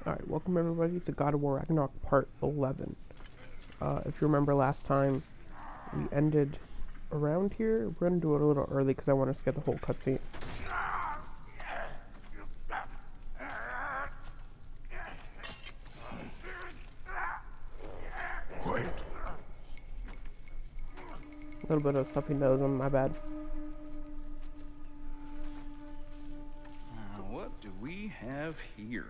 Alright, welcome everybody to God of War Ragnarok Part 11. If you remember last time, we ended around here. We're going to do it a little early because I want us to get the whole cutscene. Quiet. A little bit of stuffy nose on my bad. What do we have here?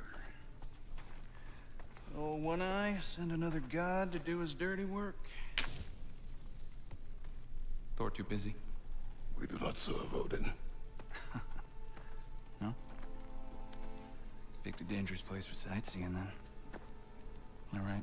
Oh, One Eye, send another god to do his dirty work. Thor too busy? We do not serve Odin. No? Picked a dangerous place for sightseeing then. All right.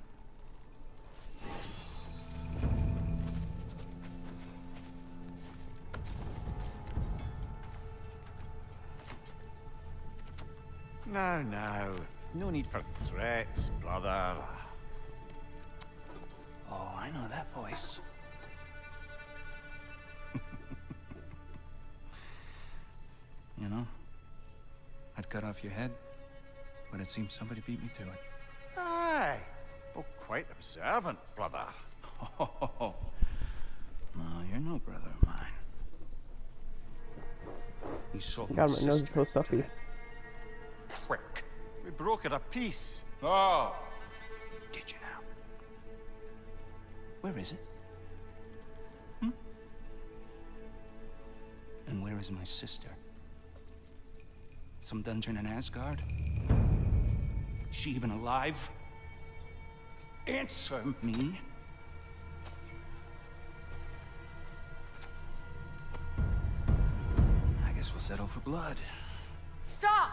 No. No need for threats, brother. Oh, I know that voice. You know, I'd cut off your head, but it seems somebody beat me to it. Aye. Oh, quite observant, brother. Oh, no, you're no brother of mine. You sold my God, my nose is sister so to stuffy. that prick. We broke it a piece. Oh! Did you now? Where is it? And where is my sister? Some dungeon in Asgard? Is she even alive? Answer me. I guess we'll settle for blood. Stop!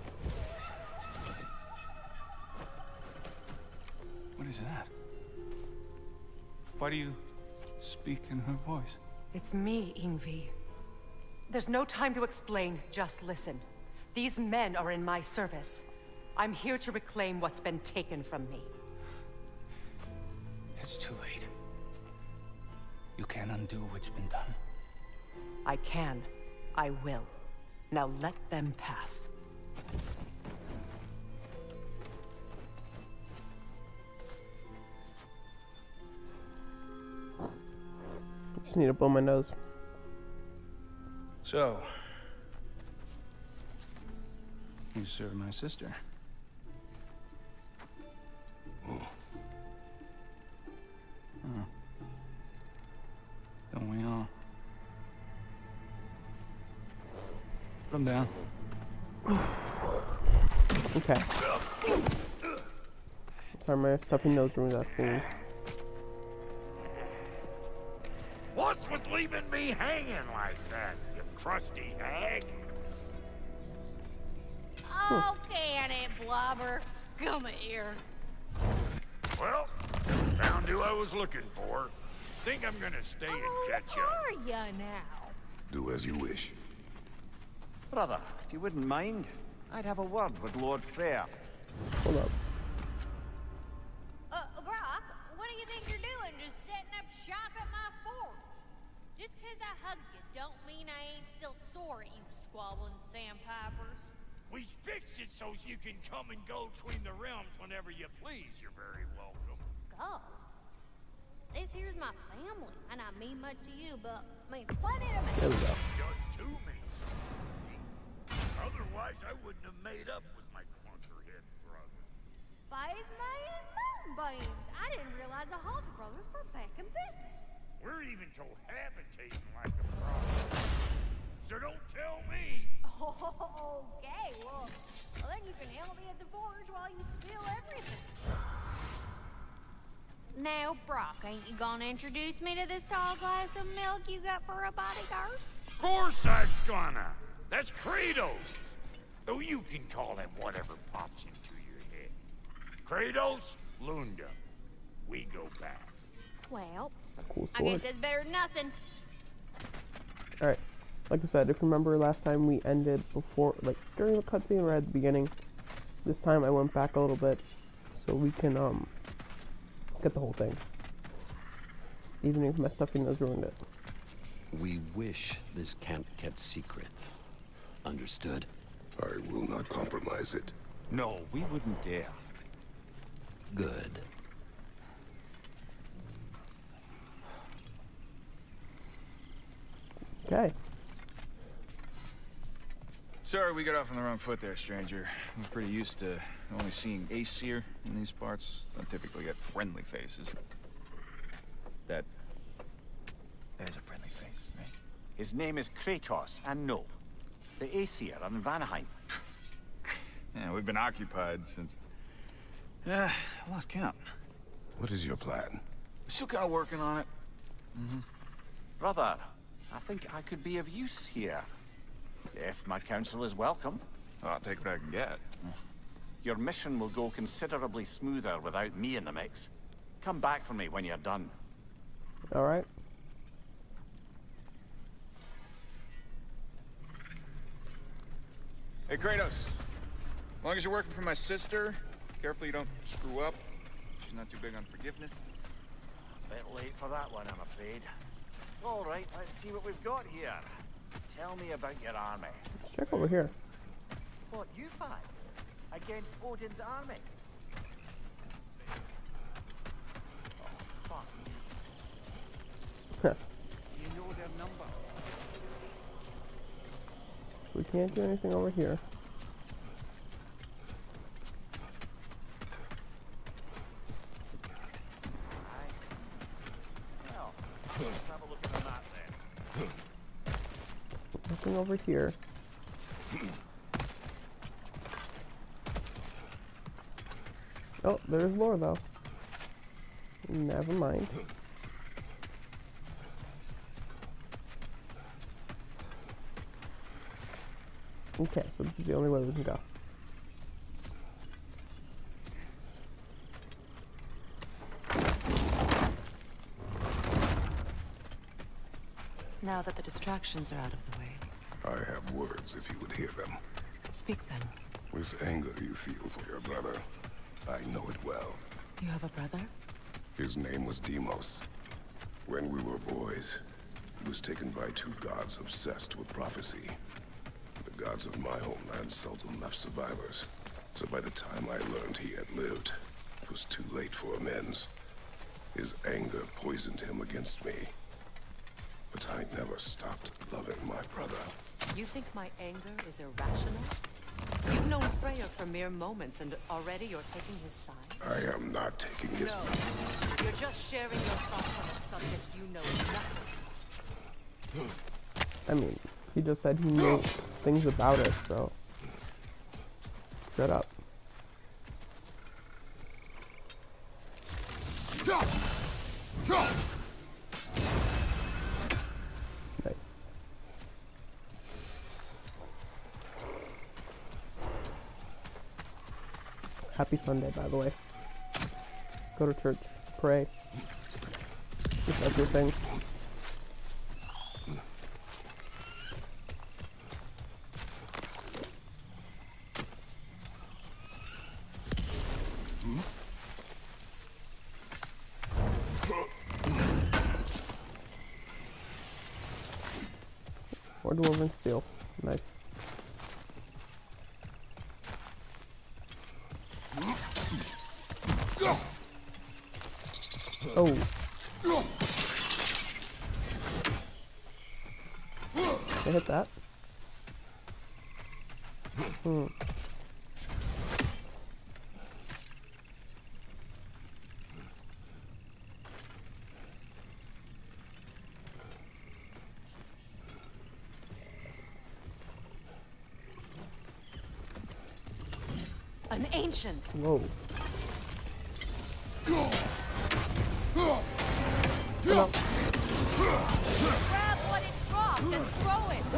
What is that? Why do you speak in her voice? It's me, Ingvi. There's no time to explain, just listen. These men are in my service. I'm here to reclaim what's been taken from me. It's too late. You can't undo what's been done. I can. I will. Now let them pass. Just need to blow my nose. So, you serve my sister. Oh. Oh. Don't we all? Put him down. Okay. Sorry, my stuffy nose ruined that scene. What's with leaving me hanging like that, you crusty hag? Oh, can it, Blobber? Come here. Well, found who I was looking for. Think I'm gonna stay and catch up. Are ya now? Do as you wish. Brother, if you wouldn't mind, I'd have a word with Lord Freya. Hold up. Brock, what do you think you're doing? Just setting up shop at my fort? Just 'cause I hugged you don't mean I ain't still sore at you squabbling sandpipers. We fixed it so you can come and go between the realms whenever you please. You're very welcome. Go. This here's my family, and I mean much to you, but mean plenty to me. There we go. Just to me. Otherwise, I wouldn't have made up with my clunkerhead brother. 5 million moonbeams. I didn't realize the Halter brothers were back in business. We're even cohabitating like a problem. So don't tell me. Okay, well, then you can help me at the forge while you steal everything. Now, Brock, ain't you gonna introduce me to this tall glass of milk you got for a bodyguard? Of course I'm gonna. That's Kratos. Though you can call him whatever pops into your head. Kratos, Lunda. We go back. Well, Cool I guess sword. that's better than nothing. Alright. Like I said, if you remember last time we ended before, like during the cutscene or at the beginning. This time I went back a little bit so we can get the whole thing. Even if my stuffy nose ruined it. We wish this camp kept secret. Understood? I will not compromise it. No, we wouldn't dare. Good. Okay. Sorry we got off on the wrong foot there, stranger. I'm pretty used to only seeing Aesir in these parts. Don't typically get friendly faces. That is a friendly face, right? His name is Kratos, and no, the Aesir are in Vanaheim. Yeah, we've been occupied since... I lost count. What is your plan? Still kind of working on it. Brother, I think I could be of use here. If my counsel is welcome. Oh, I'll take what I can get. Your mission will go considerably smoother without me in the mix. Come back for me when you're done. Alright. Hey, Kratos. As long as you're working for my sister, careful you don't screw up. She's not too big on forgiveness. Bit late for that one, I'm afraid. All right, let's see what we've got here. Tell me about your army. Let's check over here. What, you fight? Against Odin's army? Oh, fuck me. Huh. You know their number. We can't do anything over here. Well, let's have a look at the map then. Nothing over here. Oh, there's more though. Never mind. Okay, so this is the only way we can go. Now that the distractions are out of the way, I have words if you would hear them. speak then. This anger you feel for your brother, I know it well. You have a brother? His name was Deimos. When we were boys, he was taken by two gods obsessed with prophecy. The gods of my homeland seldom left survivors, so by the time I learned he had lived, it was too late for amends. His anger poisoned him against me. But I never stopped loving my brother. You think my anger is irrational? You've known Freya for mere moments, and already you're taking his side? I am not taking his... No. You're just sharing your thoughts on a subject you know nothing. I mean, he just said he knew things about it, so... Shut up. Nice. Happy Sunday, by the way. Go to church, pray. Just that's your thing. Or dwarven steel. Nice. Oh. I hit that. An ancient! Whoa. Grab what it dropped and throw it!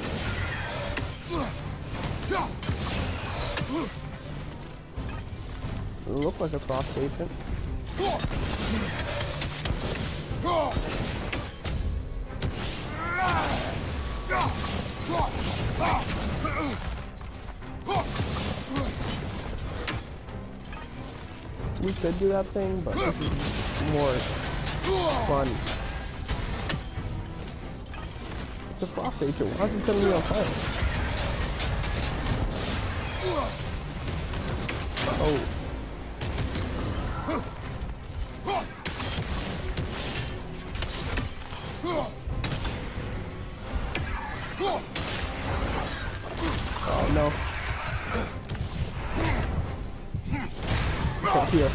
It looked like a frost agent. We could do that thing, but this is more fun. It's a frost agent. Why is it setting me on fire? Oh. from here.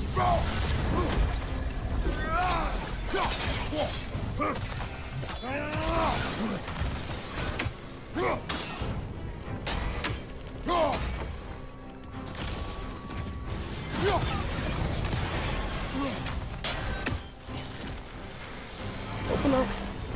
Open up.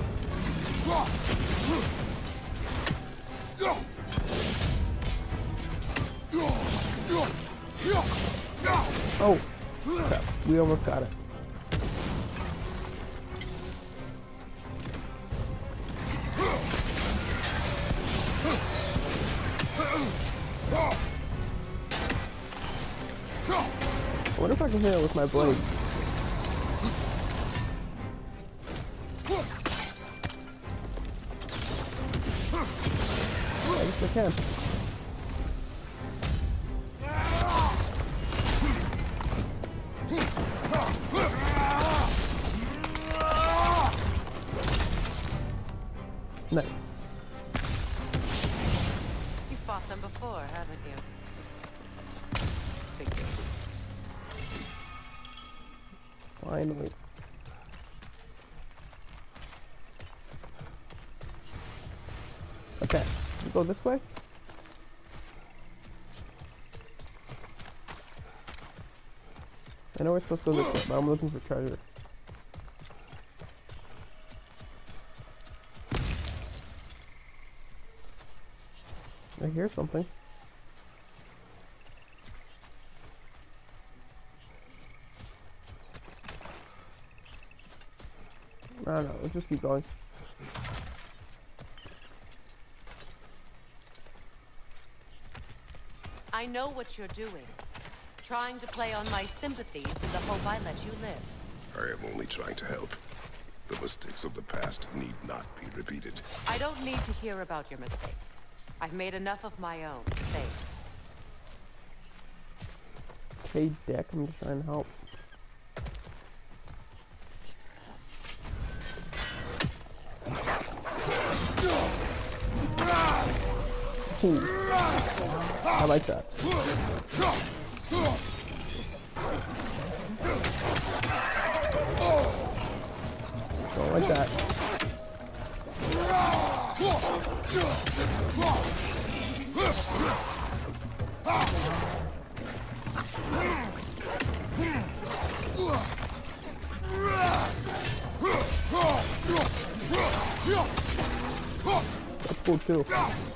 Oh, crap. We almost got it. I wonder if I can hit it with my blade. I guess I can. Nice. You fought them before, haven't you? Figures. Finally. Okay, we go this way. I know we're supposed to go this way, but I'm looking for treasure. I hear something. I don't know, let's just keep going. I know what you're doing. Trying to play on my sympathies in the hope I let you live. I am only trying to help. The mistakes of the past need not be repeated. I don't need to hear about your mistakes. I've made enough of my own. Thanks. Hey, Dick, I'm just trying to help. Ooh. I like that. Don't like that. That's cool too.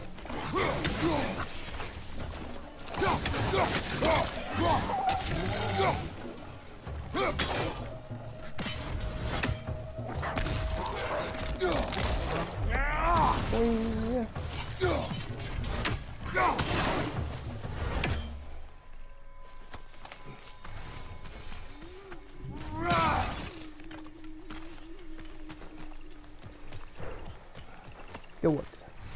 Good work.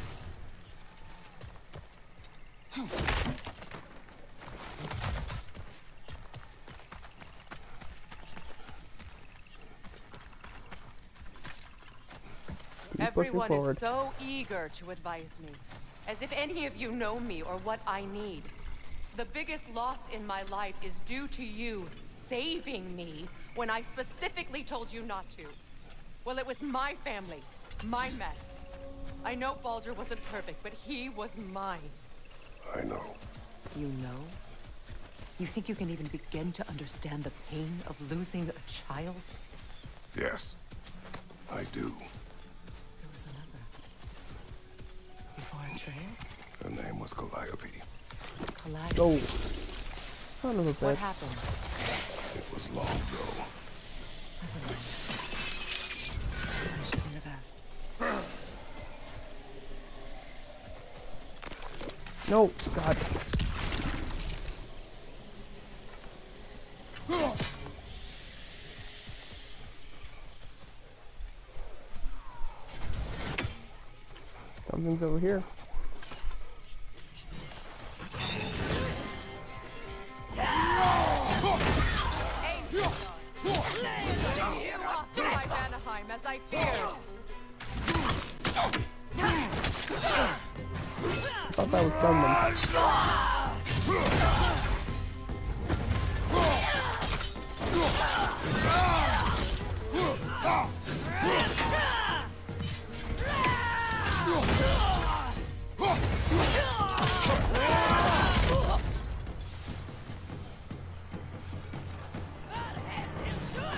Everyone is so eager to advise me, as if any of you know me or what I need. The biggest loss in my life is due to you saving me when I specifically told you not to. Well, it was my family, my mess. I know Baldur wasn't perfect, but he was mine. I know. You know? You think you can even begin to understand the pain of losing a child? Yes, I do. There was another. Before Atreus? Her name was Calliope. Calliope. Oh, son of a bitch. What happened? It was long ago. I shouldn't have asked. No, God. Something's over here. You off to my Vanaheim as I feared. I thought that was someone.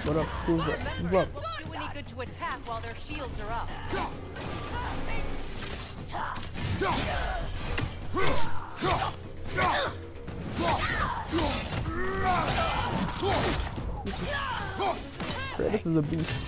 What up? Who's up? Who's up? It won't do any good to attack while their shields are up. This is a beast.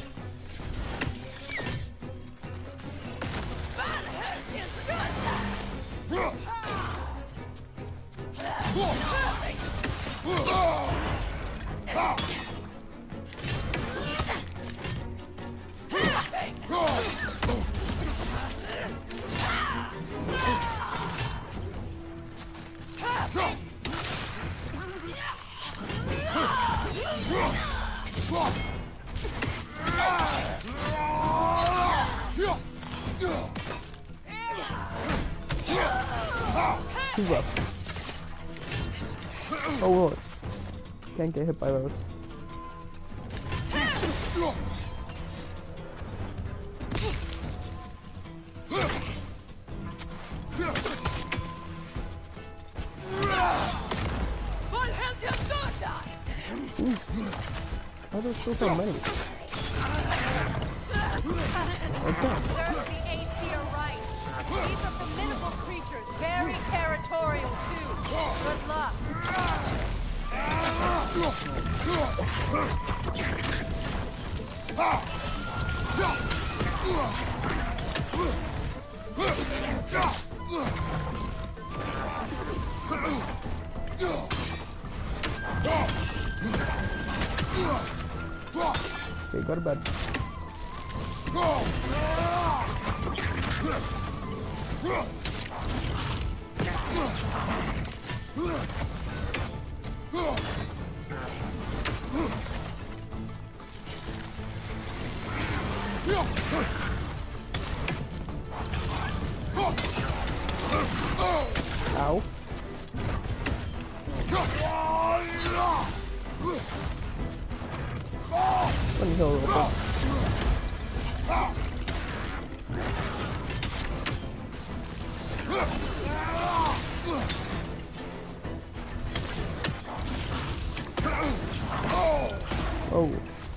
Who's up? Oh lord. Can't get hit by those. Why are there still so many? Okay. Serve the Aesir right. These are formidable creatures, very territorial too. Good luck. Okay, go to bed. Ow. Let me heal real quick. Oh.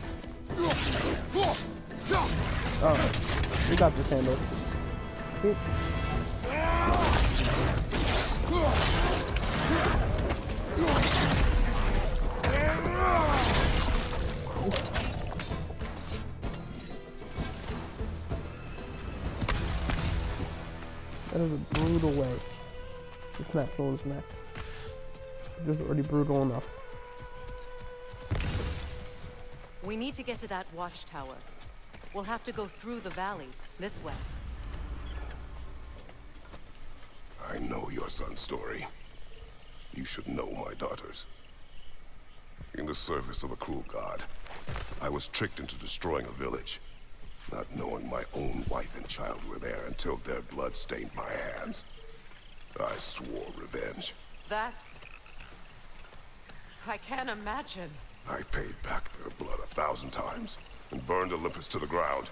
Alright. We got this handled. Oop. That is a brutal way to snap someone's neck. It's just already brutal enough. We need to get to that watchtower. We'll have to go through the valley, this way. I know your son's story. You should know my daughter's. In the service of a cruel god, I was tricked into destroying a village, not knowing my own wife and child were there until their blood stained my hands. I swore revenge. That's... I can't imagine. I paid back their blood 1,000 times and burned Olympus to the ground.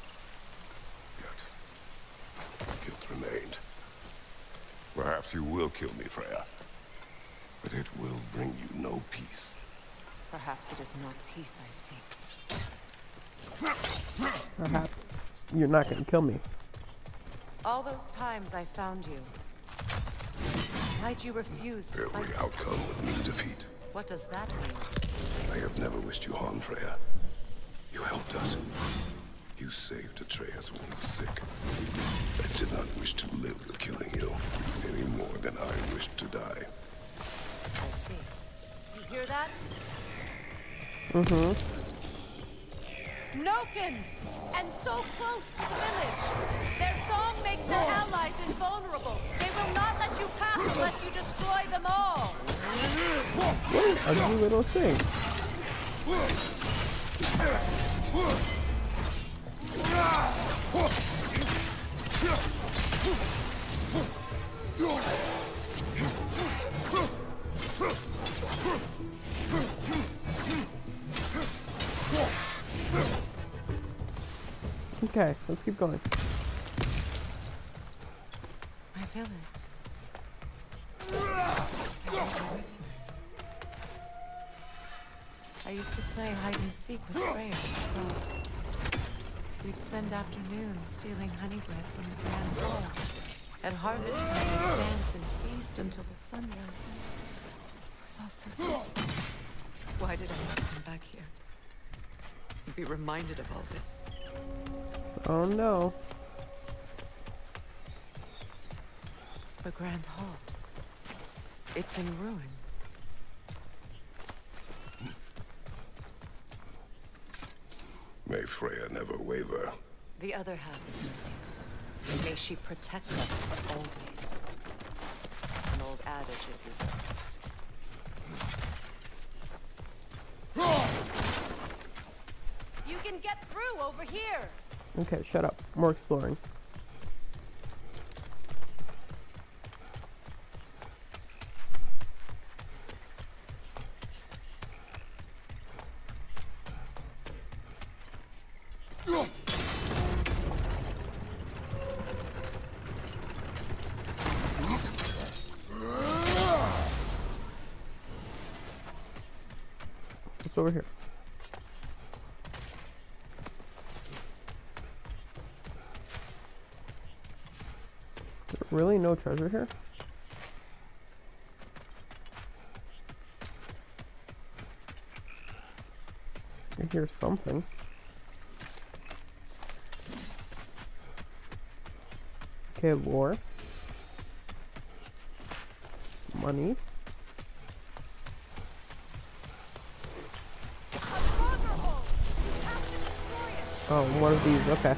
Yet, guilt remained. Perhaps you will kill me, Freya. But it will bring you no peace. Perhaps it is not peace I seek. Perhaps you're not gonna kill me. All those times I found you. Why'd you refuse to Every fight? outcome would mean defeat. What does that mean? I have never wished you harm, Freya. You helped us. You saved Atreus when he was sick. I did not wish to live with killing you, any more than I wished to die. I see. You hear that? Mm-hmm. Nokins! And so close to the village! Their song makes their allies invulnerable! They will not let you pass unless you destroy them all! What an ugly little thing. Okay, let's keep going. I feel it. I used to play hide and seek with Freya and frogs. We'd spend afternoons stealing honey bread from the grand hall. At harvest time, we'd dance and feast until the sun rose. It was all so simple. Why did I have to come back here? Be reminded of all this. Oh no. The grand hall. It's in ruin. May Freya never waver. The other half is missing. May she protect us always. An old adage, if you will. You can get through over here! Okay, shut up. More exploring. What's over here? Is there really no treasure here? I hear something. Okay, lore. Money. Oh, one of these, okay.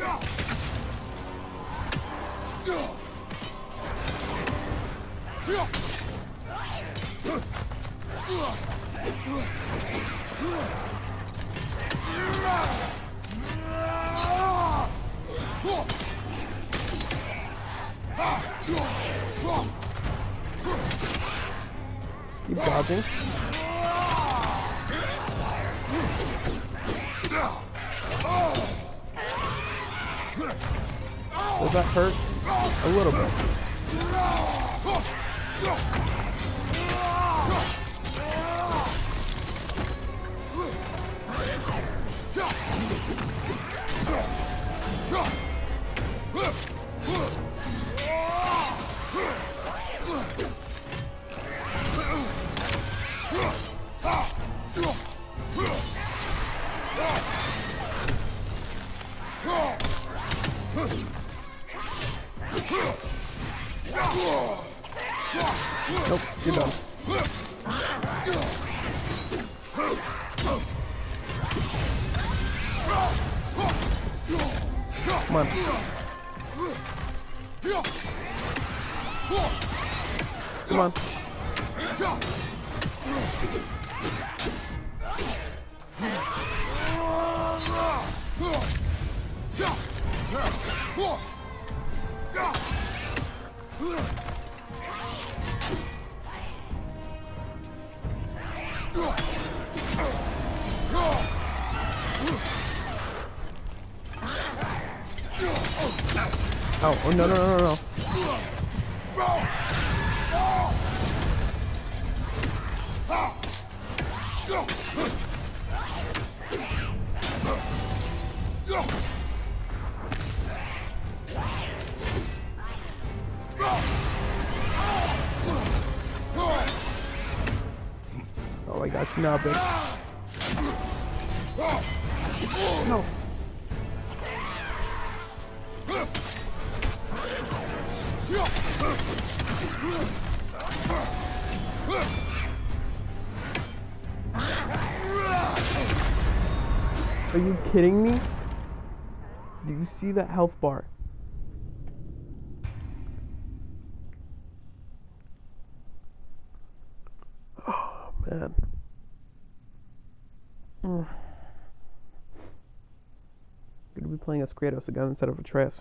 Keep dodging. Does that hurt? A little bit. Nope, you're done. Come on. Come on. Oh, no, no, no, no, no. Oh my gosh, now big. No. Are you kidding me? Do you see that health bar? Oh, man. Gonna be playing as Kratos again instead of Atreus.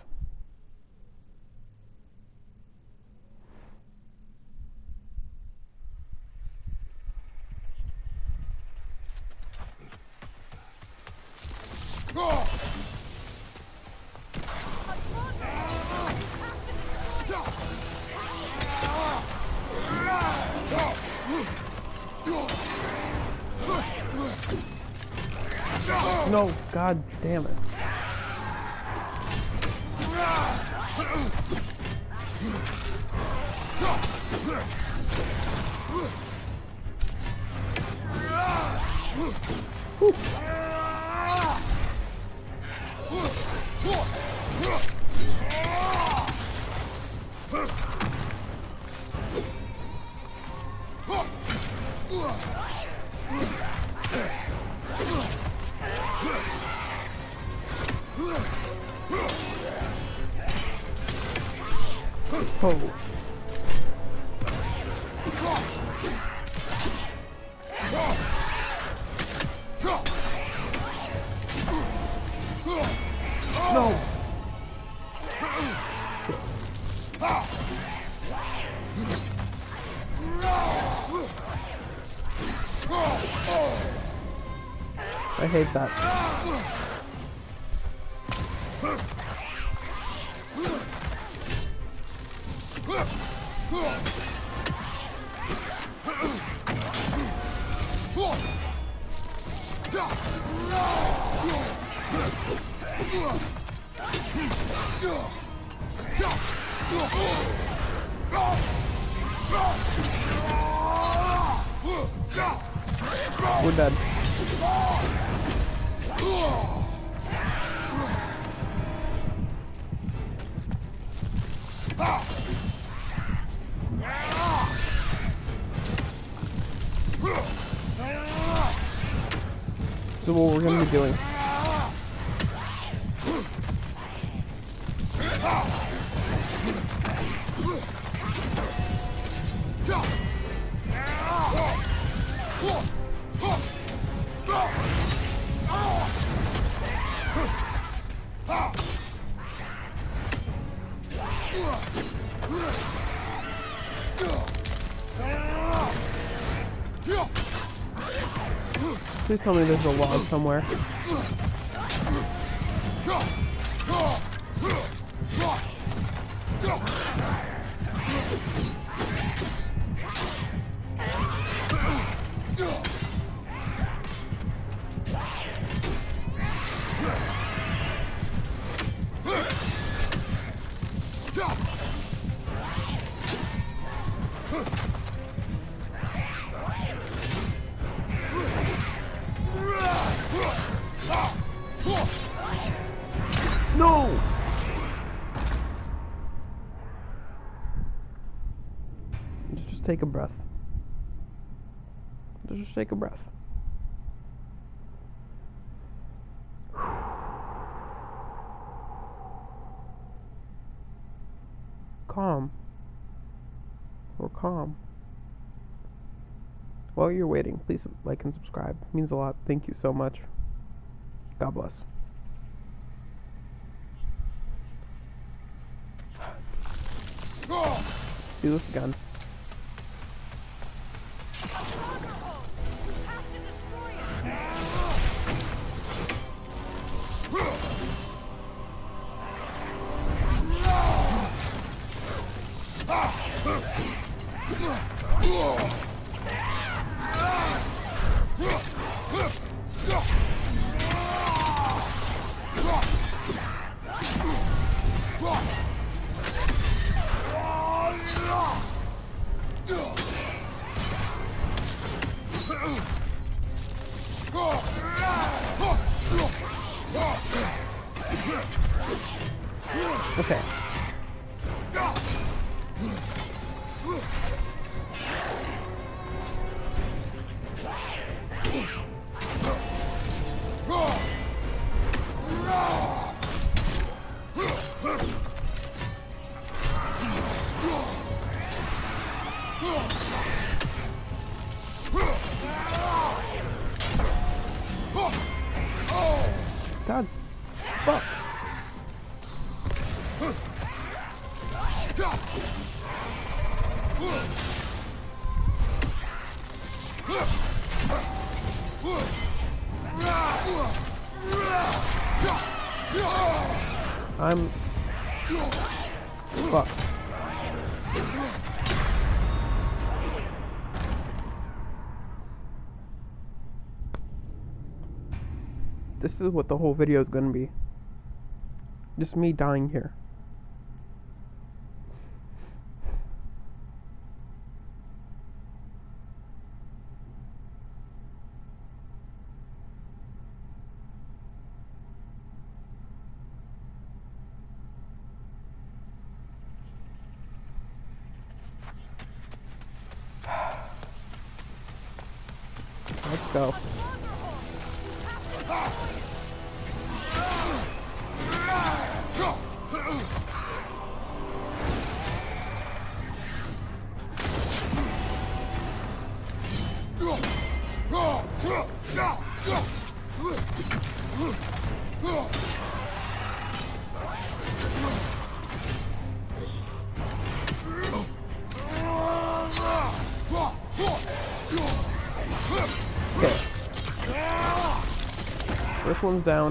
No, god damn it. Whew. Oh. No. I hate that. We're dead. So what we're gonna be doing. Please tell me there's a log somewhere. No! Just take a breath. Just take a breath. Calm. Or calm. While you're waiting, please like and subscribe. It means a lot. Thank you so much. God bless. Do this again. Okay. God, fuck. I'm fuck. This is what the whole video is gonna be. Just me dying here. Let's go. First one's down.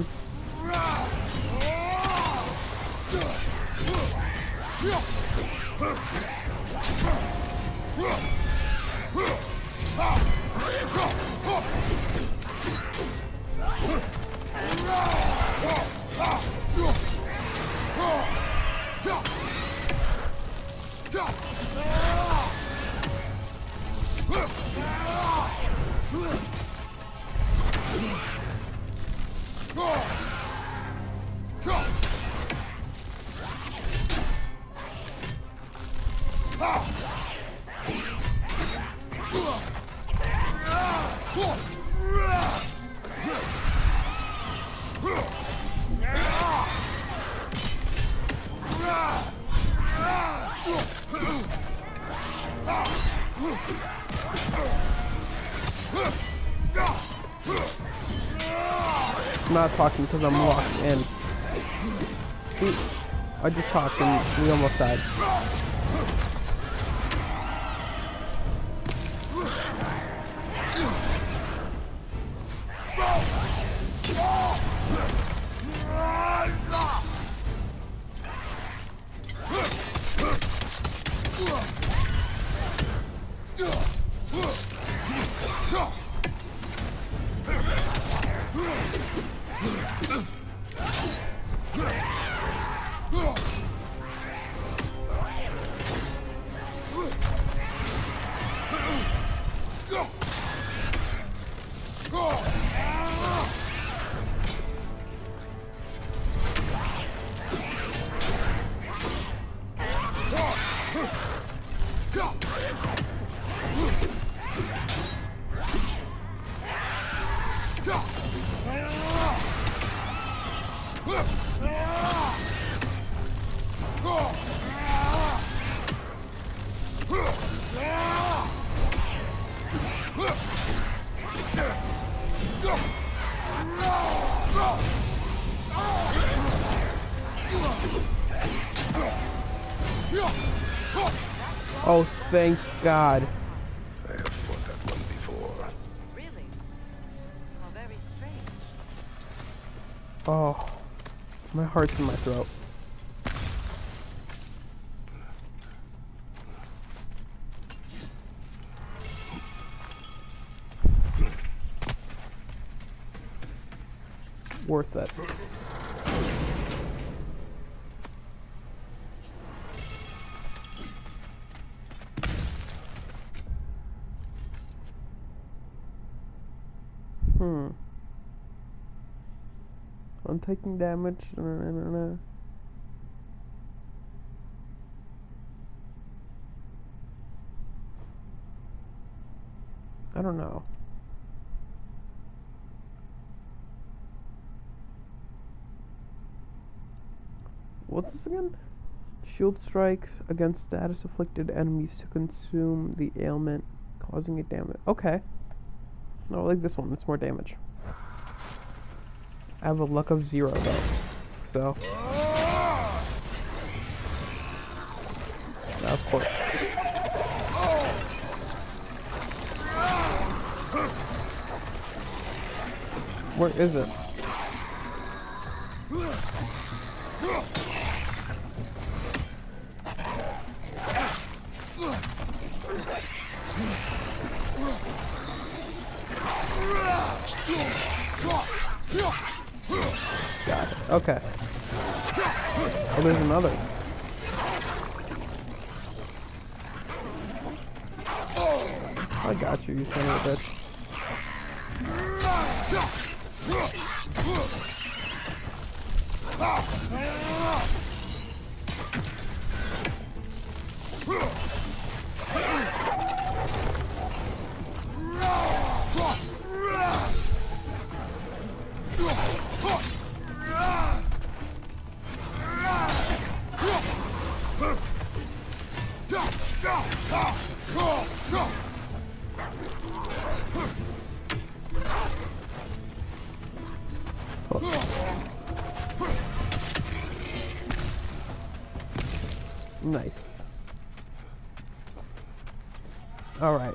I'm not talking because I'm locked in. See, I just talked and we almost died. Oh, thank God. I have fought that one before. Really? How very strange. Oh, my heart's in my throat. Worth it. I'm taking damage. I don't know. What's this again? Shield strikes against status afflicted enemies to consume the ailment, causing it damage. Okay. No, I like this one. It's more damage. I have a luck of 0 though. So. Now, of course. Where is it? Okay. Oh, there's another. I got you, you son of a bitch. Nice. Alright.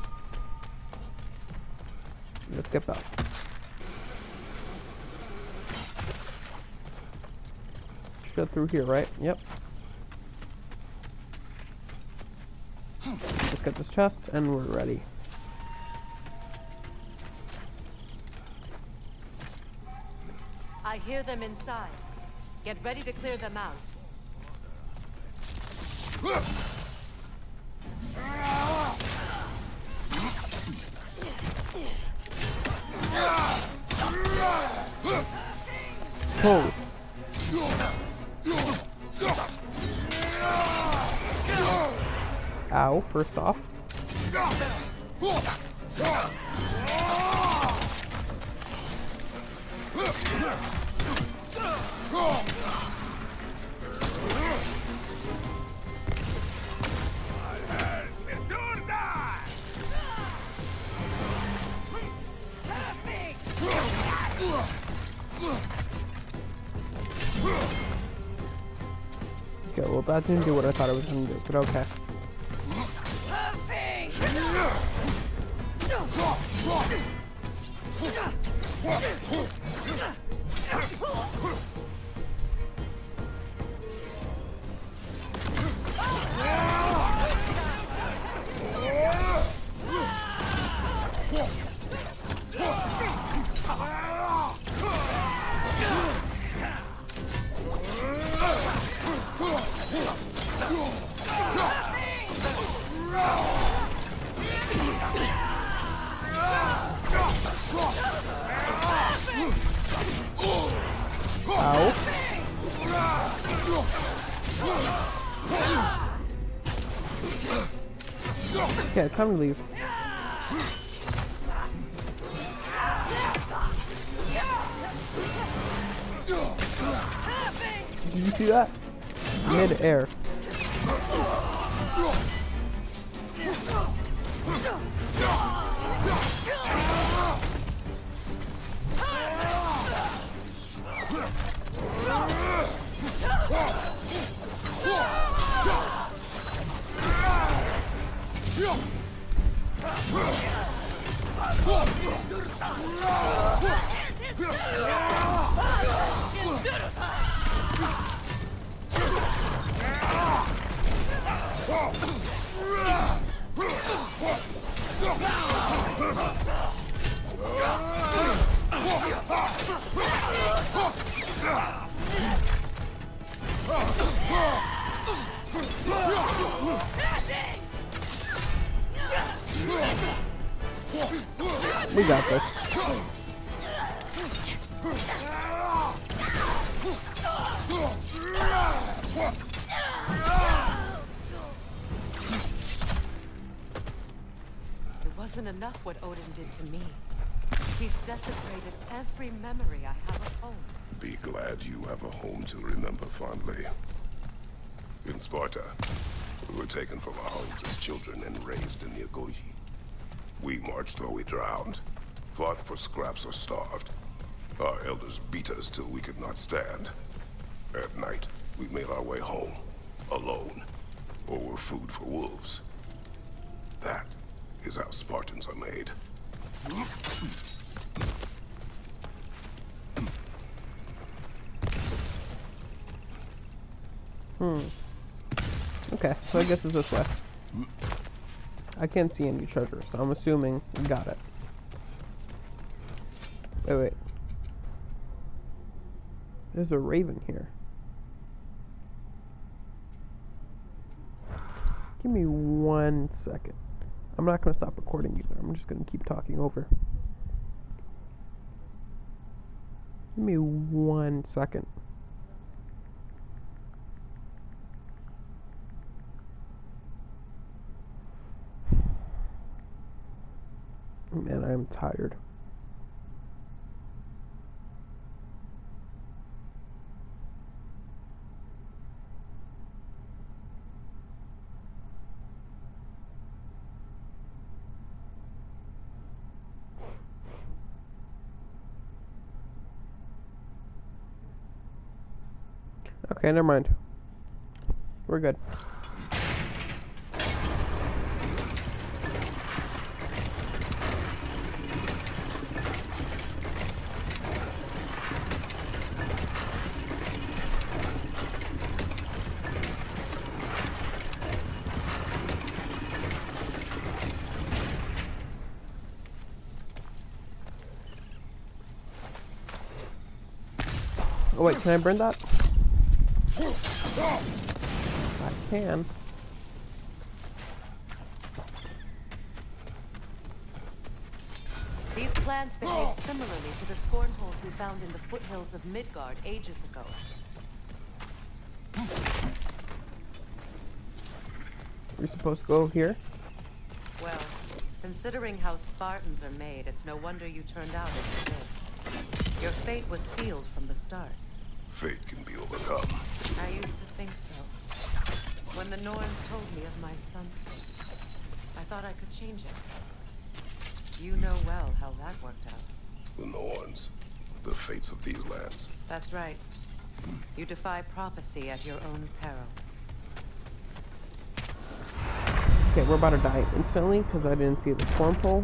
Let's get back. Go through here, right? Yep. Let's get this chest and we're ready. I hear them inside. Get ready to clear them out. Holy. Ow, first off. Okay, well that didn't do what I thought it was gonna do, but okay. Ow. Okay, time to leave. Did you see that? Mid-air. We got this. It wasn't enough what Odin did to me. He's desecrated every memory I have of home. Be glad you have a home to remember fondly. In Sparta, we were taken from our homes as children and raised in the Agogi. We marched or we drowned, fought for scraps or starved. Our elders beat us till we could not stand. At night, we made our way home, alone, or were food for wolves. That is how Spartans are made. Okay, so I guess it's this way. I can't see any treasure, so I'm assuming we got it. Wait. There's a raven here. Give me 1 second. I'm not going to stop recording either. I'm just going to keep talking over. Give me 1 second. Man, I am tired. Okay, never mind. We're good. Oh wait, can I burn that? I can. These plants behave similarly to the scorn holes we found in the foothills of Midgard ages ago. We're supposed to go here? Well, considering how Spartans are made, it's no wonder you turned out as you did. Your fate was sealed from the start. Fate can be overcome. I used to think so. When the Norns told me of my son's fate, I thought I could change it. You know well how that worked out. The Norns. The fates of these lands. That's right. You defy prophecy at your own peril. Okay, we're about to die instantly because I didn't see the storm pole.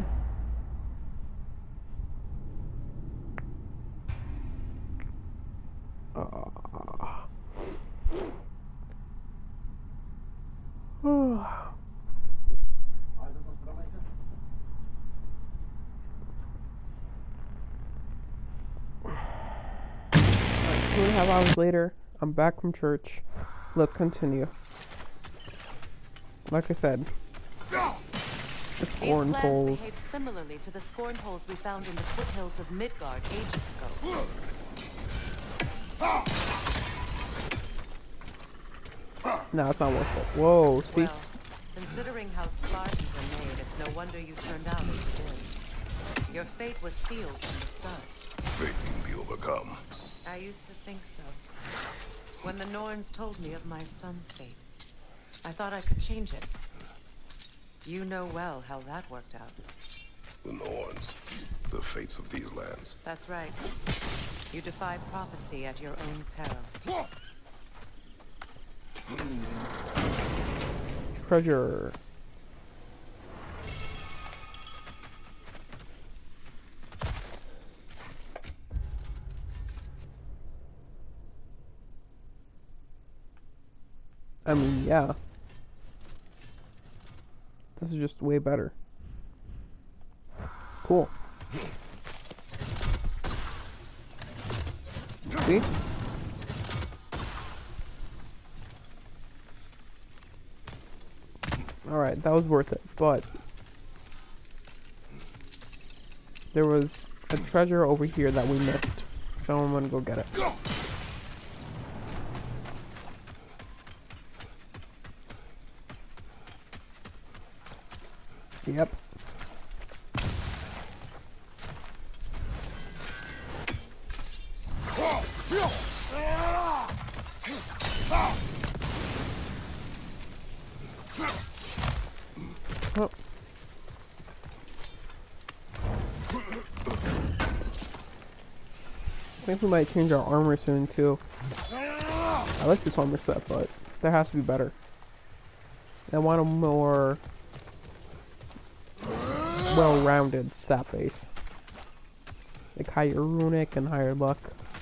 Alright, 2.5 hours later, I'm back from church. Let's continue. Like I said, the scorn These plants poles. behave similarly to the scorn holes we found in the foothills of Midgard ages ago. No, it's not worth it. Whoa, see? Well, considering how Spartans are made, it's no wonder you turned out as you did. Your fate was sealed from the start. Fate can be overcome. I used to think so. When the Norns told me of my son's fate, I thought I could change it. You know well how that worked out. The Norns. The fates of these lands. That's right. You defy prophecy at your own peril. Treasure. I mean, yeah. This is just way better. Cool. See? Alright, that was worth it, but there was a treasure over here that we missed, so I'm gonna go get it. Yep. Oh. I think we might change our armor soon too. I like this armor set, but there has to be better. I want a more well-rounded stat base. Like higher runic and higher luck.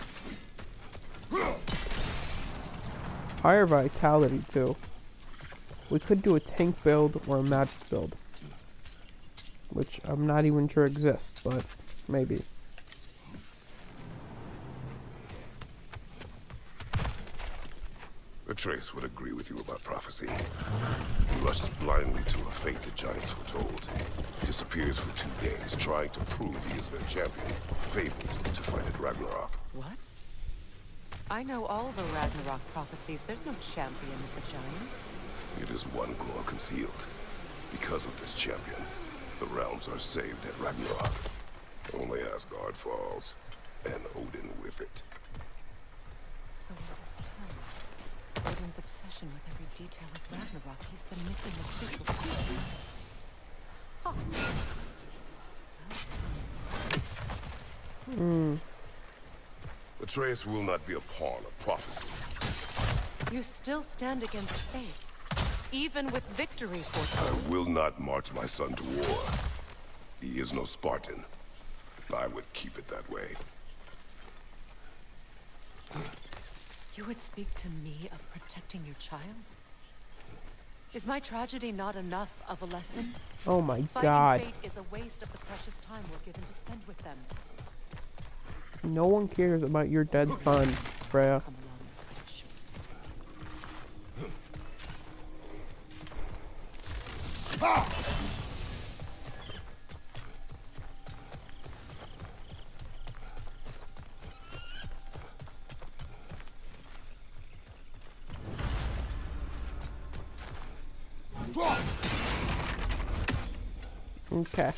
Higher vitality too. We could do a tank build or a magic build. Which I'm not even sure exists, but maybe. Atreus would agree with you about prophecy. He rushes blindly to a fate the giants foretold. He disappears for 2 days, trying to prove he is their champion, fabled to fight at Ragnarok. What? I know all the Ragnarok prophecies. There's no champion of the giants. It is one glow concealed. Because of this champion, the realms are saved at Ragnarok. Only Asgard falls, and Odin with it. So all this time, Odin's obsession with every detail of Ragnarok, he's been missing the crucial piece. Oh. Atreus will not be a pawn of prophecy. You still stand against fate, even with victory I foretold. will not march my son to war. He is no Spartan. I would keep it that way. You would speak to me of protecting your child? Is my tragedy not enough of a lesson? Oh my Fighting god. fate is a waste of the precious time we're given to spend with them. No one cares about your dead son, Freya. Come along and cut it short. Okay.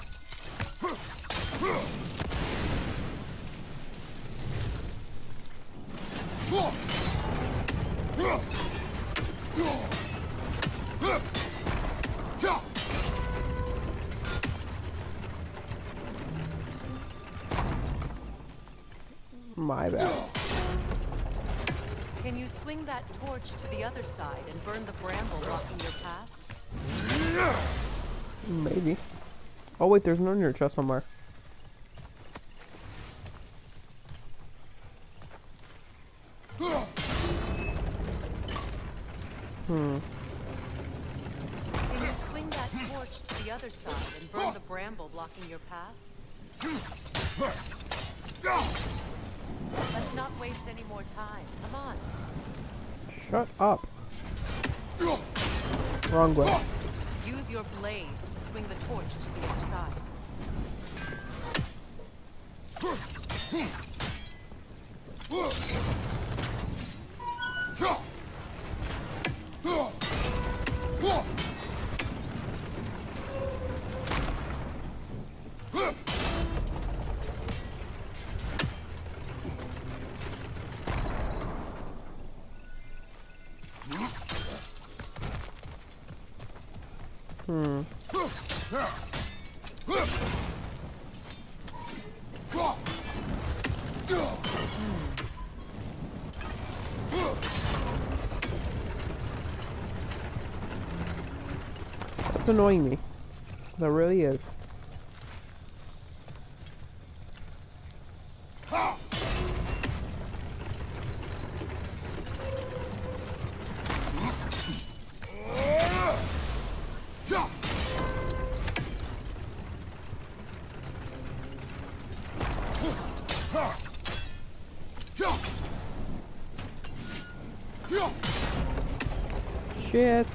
My bad. Can you swing that torch to the other side and burn the bramble blocking your path? Maybe. Oh wait, there's none in your chest somewhere. Can you swing that torch to the other side and burn the bramble blocking your path? Let's not waste any more time. Come on. Shut up. Wrong way. Use your blades to swing the torch to the other side. It's annoying me. That really is. Shit.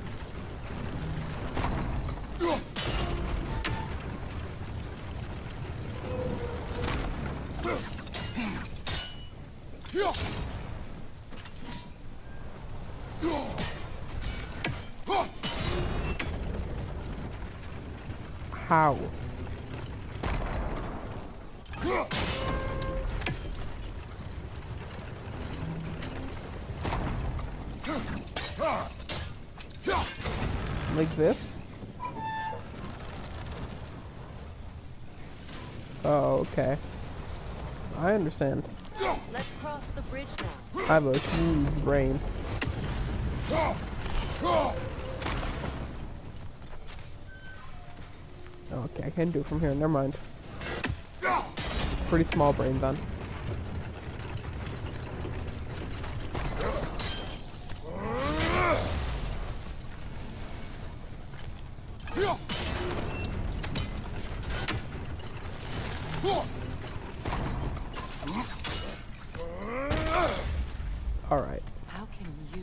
How? Like this? Oh, okay. I understand. Let's cross the bridge now. I have a huge brain. Okay, I can't do it from here. Never mind. Pretty small brain then. How can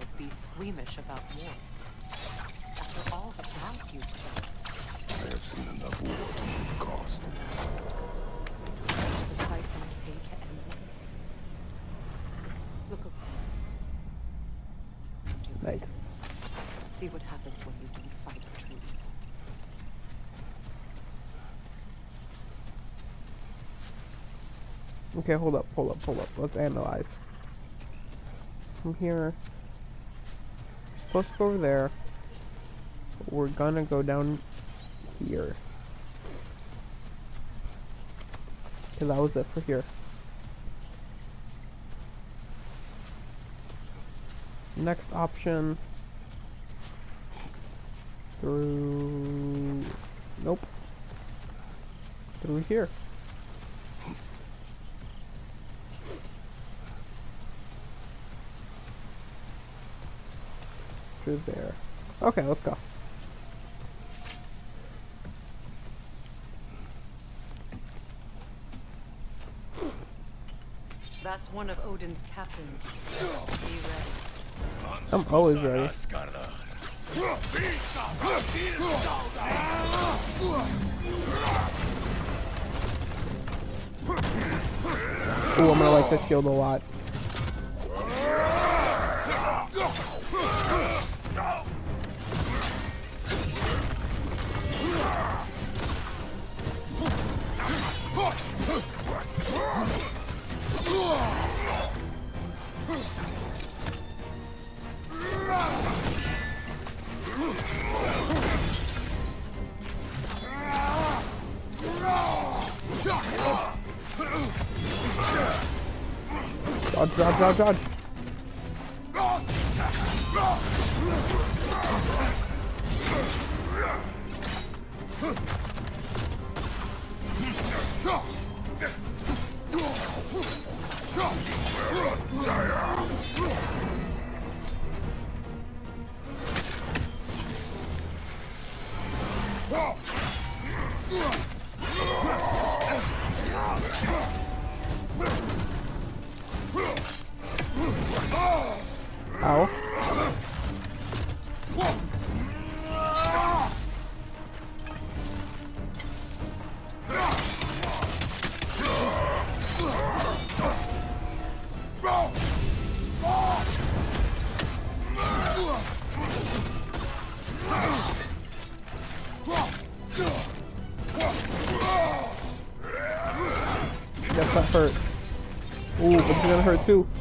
sides be squeamish about war? After all the battles you've fought. I have seen enough war to know the cost. The price I paid to end them. Look around. Nice. See what happens when you don't fight the truth. Okay, hold up. Let's analyze. From here, supposed to go over there. But we're gonna go down here. Cause that was it for here. Next option. Through... Nope. Through here. Through there. Okay, let's go. That's one of Odin's captains. Be ready. I'm always ready. Ooh, I'm gonna like this shield a lot. Dodge. Ow. Yes, that hurt. Ooh, but it's gonna hurt too.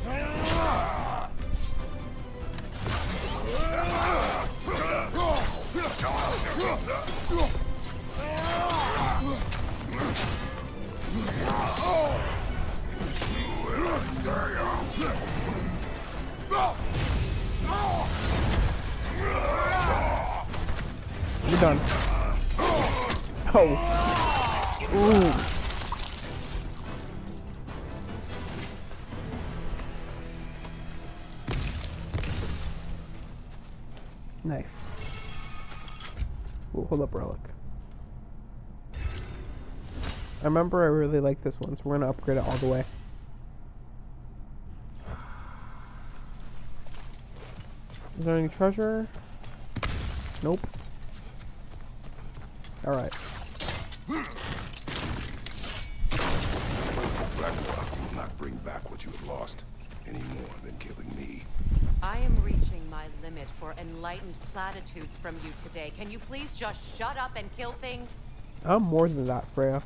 You're done. Oh. Ooh. Nice. Ooh, hold up, relic. I remember I really like this one, so we're gonna upgrade it all the way. Is there any treasure? Nope. Alright. Ragnarok will not bring back what you have lost, any more than killing me. I am reaching my limit for enlightened platitudes from you today. Can you please just shut up and kill things? I'm more than that, Freya.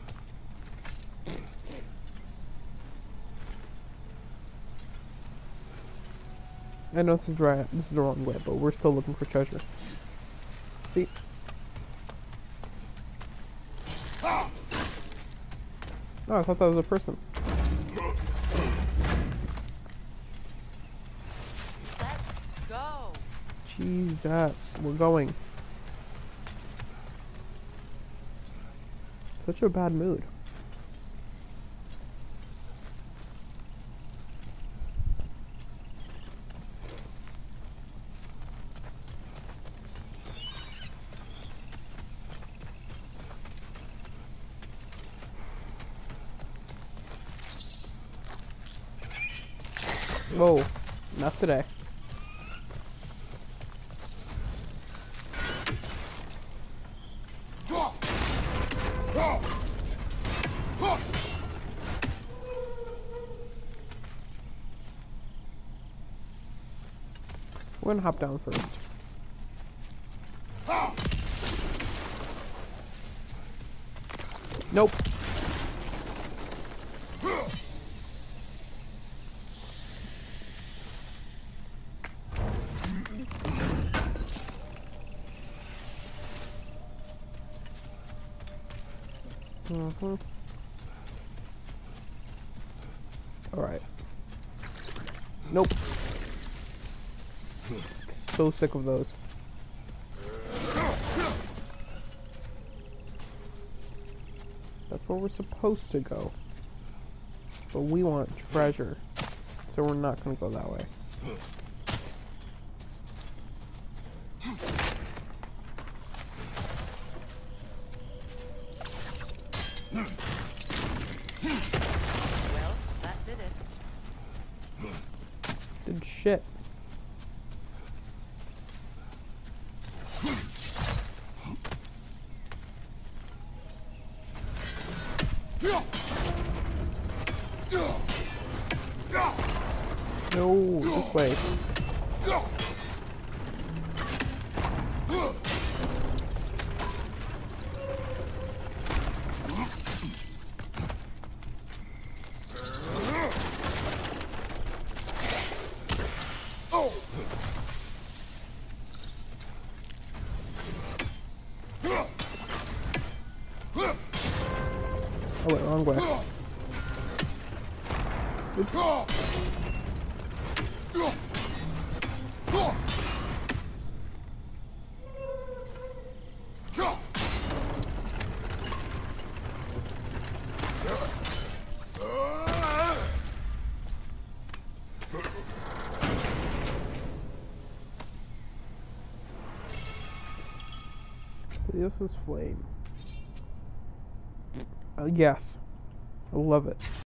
I know this is right. This is the wrong way, but we're still looking for treasure. See? Oh, I thought that was a person. Let's go. Jesus, we're going. Such a bad mood. Whoa, not today. We're gonna hop down first. Nope. Alright. Nope. So sick of those. That's where we're supposed to go. But we want treasure. So we're not gonna go that way. Well, that did it. Did shit. No, this way. I went wrong way. Oops. This is flame. Yes. I love it.